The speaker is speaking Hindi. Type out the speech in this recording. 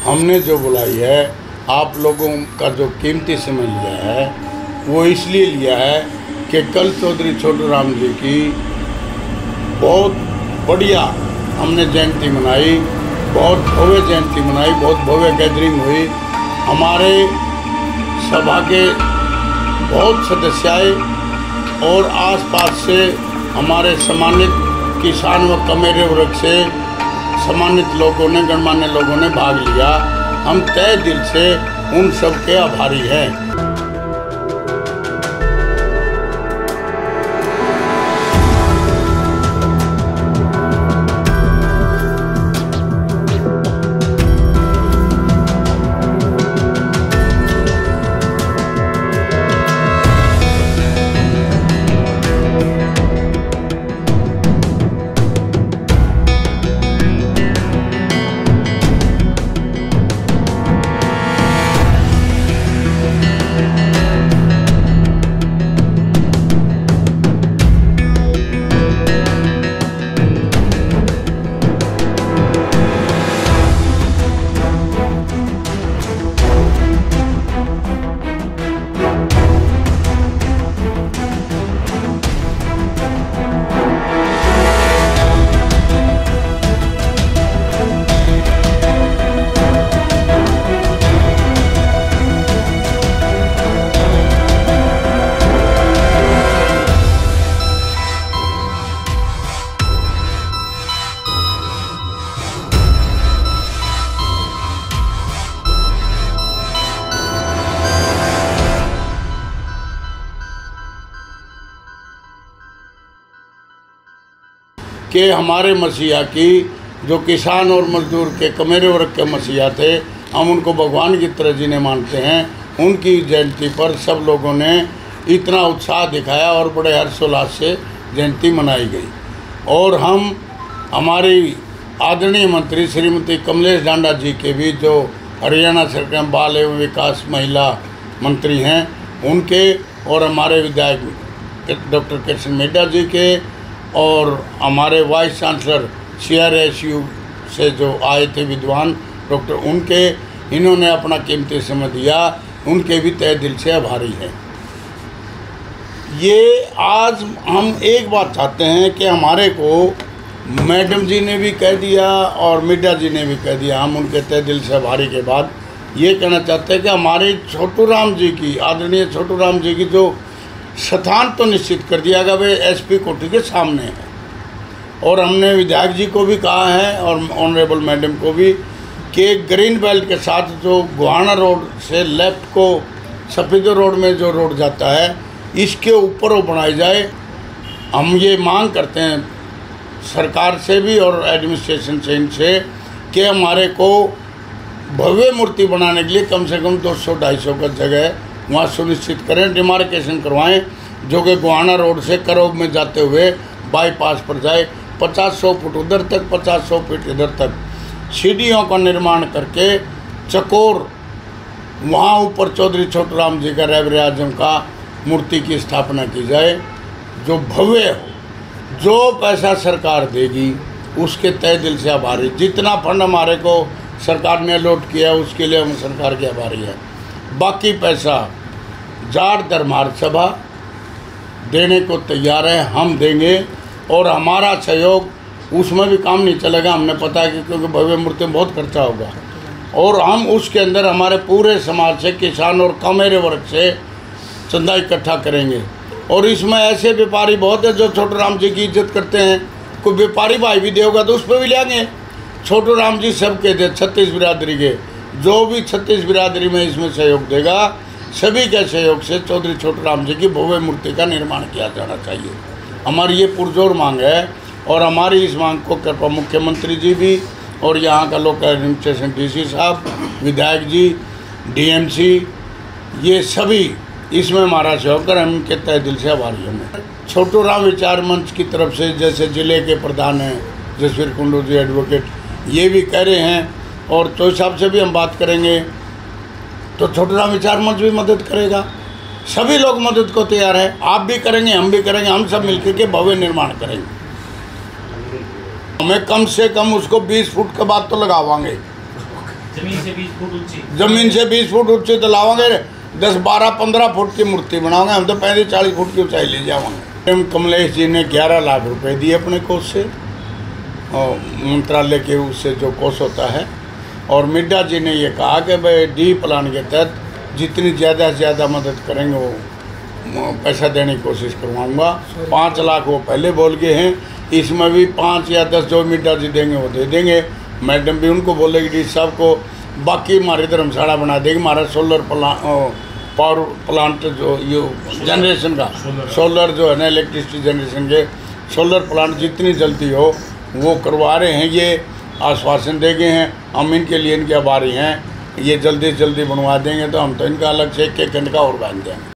हमने जो बुलाई है, आप लोगों का जो कीमती समय लिया है वो इसलिए लिया है कि कल चौधरी छोटू राम जी की बहुत बढ़िया हमने जयंती मनाई, बहुत भव्य जयंती मनाई, बहुत भव्य गैदरिंग हुई। हमारे सभा के बहुत सदस्य आए और आसपास से हमारे सम्मानित किसान व कमेरे वर्ग से सम्मानित लोगों ने, गणमान्य लोगों ने भाग लिया। हम तहे दिल से उन सब के आभारी हैं। कि हमारे मसीहा की जो किसान और मजदूर के कमेरे वर्ग के मसीहा थे, हम उनको भगवान की तरह जीने मानते हैं। उनकी जयंती पर सब लोगों ने इतना उत्साह दिखाया और बड़े हर्षोल्लास से जयंती मनाई गई। और हम हमारी आदरणीय मंत्री श्रीमती कमलेश डांडा जी के भी, जो हरियाणा सरकार बाल एवं विकास महिला मंत्री हैं, उनके और हमारे विधायक डॉक्टर कृष्ण मेड्डा जी के और हमारे वाइस चांसलर CRSU से जो आए थे विद्वान डॉक्टर, उनके, इन्होंने अपना कीमती समय दिया, उनके भी तहे दिल से आभारी हैं। ये आज हम एक बात चाहते हैं कि हमारे को मैडम जी ने भी कह दिया और मिड्डा जी ने भी कह दिया, हम उनके तहे दिल से आभारी के बाद ये कहना चाहते हैं कि हमारे छोटू राम जी की, आदरणीय छोटू राम जी की जो स्थान तो निश्चित कर दिया गया, वे SP कोठी के सामने है। और हमने विधायक जी को भी कहा है और ऑनरेबल मैडम को भी कि ग्रीन बेल्ट के साथ जो गोहाना रोड से लेफ्ट को सफेद रोड में जो रोड जाता है, इसके ऊपर वो बनाई जाए। हम ये मांग करते हैं सरकार से भी और एडमिनिस्ट्रेशन से, इनसे कि हमारे को भव्य मूर्ति बनाने के लिए कम से कम 200-250 का जगह वहाँ सुनिश्चित करें, डिमार्केशन करवाएं, जो कि गोहाना रोड से करोब में जाते हुए बाईपास पर जाए। 50-100 फुट उधर तक, 50-100 फुट इधर तक सीढ़ियों का निर्माण करके चकोर वहाँ ऊपर चौधरी छोटू राम जी का रहबर आजम का मूर्ति की स्थापना की जाए, जो भव्य हो। जो पैसा सरकार देगी उसके तहे दिल से आभारी। जितना फंड हमारे को सरकार ने अलॉट किया उसके लिए हम सरकार के आभारी हैं। बाकी पैसा जाट धर्मार्थ सभा देने को तैयार है, हम देंगे। और हमारा सहयोग उसमें भी काम नहीं चलेगा, हमने पता है कि क्योंकि भव्य मूर्ति में बहुत खर्चा होगा। और हम उसके अंदर हमारे पूरे समाज से, किसान और कमेरे वर्ग से चंदा इकट्ठा करेंगे। और इसमें ऐसे व्यापारी बहुत है जो छोटू राम जी की इज्जत करते हैं। कोई व्यापारी भाई भी देगा तो उस पर भी लेंगे। छोटू राम जी सबके दे, 36 बिरादरी के, जो भी 36 बिरादरी में इसमें सहयोग देगा, सभी के सहयोग से चौधरी छोटू राम जी की भव्य मूर्ति का निर्माण किया जाना चाहिए। हमारी ये पुरजोर मांग है। और हमारी इस मांग को कृपा मुख्यमंत्री जी भी और यहाँ का लोकल एडमिनिस्ट्रेशन DC साहब, विधायक जी, DMC, ये सभी इसमें हमारा सहयोग कर, हम इनके तहे दिल से आभारी हैं। छोटू राम विचार मंच की तरफ से जैसे ज़िले के प्रधान हैं जसवीर कुंडू जी एडवोकेट, ये भी कह रहे हैं और चौधरी साहब से भी हम बात करेंगे, तो छोटू राम विचार मंच भी मदद करेगा। सभी लोग मदद को तैयार है, आप भी करेंगे, हम भी करेंगे, हम सब मिलकर के भव्य निर्माण करेंगे। हमें कम से कम उसको 20 फुट के बाद तो लगावाएंगे, जमीन से 20 फुट ऊंची, जमीन से 20 फुट ऊंची तो लावांगे, 10, 12, 15 फुट की मूर्ति बनाओगे, हम तो 35-40 फुट की ऊंचाई ले जाओगे। कमलेश जी ने 11 लाख रुपए दिए अपने कोष से, और मंत्रालय के उससे जो कोष होता है। और मिड्डा जी ने ये कहा कि भाई डी प्लान के तहत जितनी ज़्यादा से ज़्यादा मदद करेंगे वो पैसा देने की कोशिश करवाऊँगा। 5 लाख वो पहले बोल गए हैं, इसमें भी 5 या 10 जो मिड्डा जी देंगे वो दे देंगे। मैडम भी उनको बोलेगी डी साहब को, बाकी हमारी धर्मशाला बना देगी। हमारा सोलर पावर प्लांट जो ये जनरेशन का सोलर जो है ना, इलेक्ट्रिसिटी जनरेशन के सोलर प्लांट जितनी जल्दी हो वो करवा रहे हैं, ये आश्वासन दे गए हैं। हम इनके लिए इनके आभारी हैं, ये जल्दी से जल्दी बनवा देंगे तो हम तो इनका अलग से एक घंटे का और बांध देंगे।